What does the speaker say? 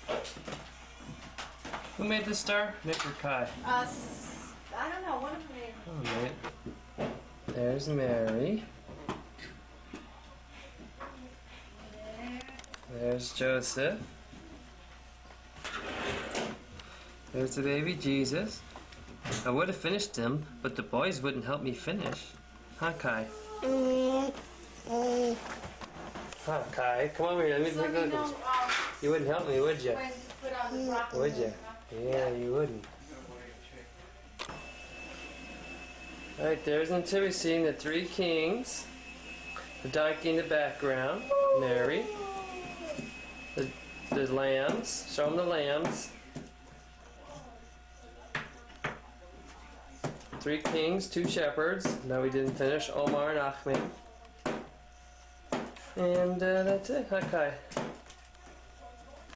Who made the star? Nick or Kai? I don't know. One of them made. Oh, Nick. There's Mary. There's Joseph. There's the baby Jesus. I would have finished him, but the boys wouldn't help me finish. Huh, Kai? Huh, Kai? Come over here. Let me take a look at you. You wouldn't help me, would you? Would you? Yeah, you wouldn't. Alright, there's the nativity scene, the three kings. The donkey in the background, Mary. The lambs, show them the lambs. Three kings, two shepherds. No, we didn't finish. Omar and Ahmed. And that's it. Hi, Kai.